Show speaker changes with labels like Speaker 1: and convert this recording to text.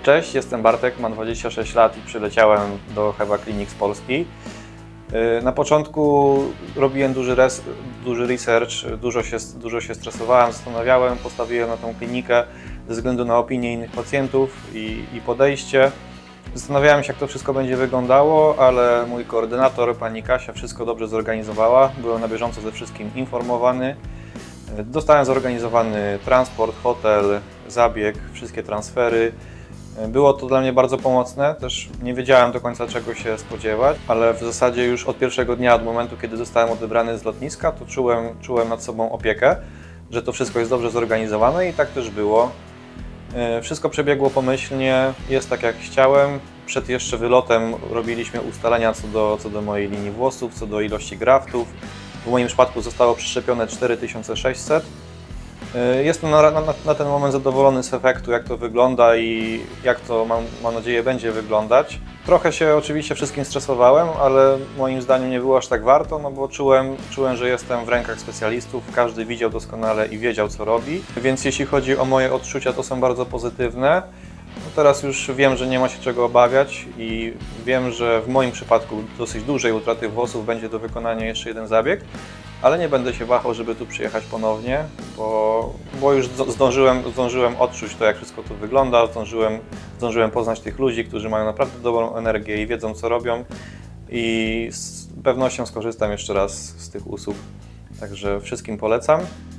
Speaker 1: Cześć, jestem Bartek, mam 26 lat i przyleciałem do Heba Clinic z Polski. Na początku robiłem duży research, dużo się stresowałem, zastanawiałem, postawiłem na tą klinikę ze względu na opinię innych pacjentów i podejście. Zastanawiałem się, jak to wszystko będzie wyglądało, ale mój koordynator, pani Kasia, wszystko dobrze zorganizowała. Byłem na bieżąco ze wszystkim informowany. Dostałem zorganizowany transport, hotel, zabieg, wszystkie transfery. Było to dla mnie bardzo pomocne, też nie wiedziałem do końca, czego się spodziewać, ale w zasadzie już od pierwszego dnia, od momentu, kiedy zostałem odebrany z lotniska, to czułem nad sobą opiekę, że to wszystko jest dobrze zorganizowane i tak też było. Wszystko przebiegło pomyślnie, jest tak jak chciałem. Przed jeszcze wylotem robiliśmy ustalenia co do mojej linii włosów, co do ilości graftów. W moim przypadku zostało przeszczepione 4600. Jestem na ten moment zadowolony z efektu, jak to wygląda i jak to mam nadzieję będzie wyglądać. Trochę się oczywiście wszystkim stresowałem, ale moim zdaniem nie było aż tak warto, no bo czułem, że jestem w rękach specjalistów, każdy widział doskonale i wiedział, co robi. Więc jeśli chodzi o moje odczucia, to są bardzo pozytywne. No teraz już wiem, że nie ma się czego obawiać i wiem, że w moim przypadku dosyć dużej utraty włosów będzie do wykonania jeszcze jeden zabieg, ale nie będę się wahał, żeby tu przyjechać ponownie, bo już zdążyłem odczuć to, jak wszystko tu wygląda, zdążyłem poznać tych ludzi, którzy mają naprawdę dobrą energię i wiedzą, co robią i z pewnością skorzystam jeszcze raz z tych usług, także wszystkim polecam.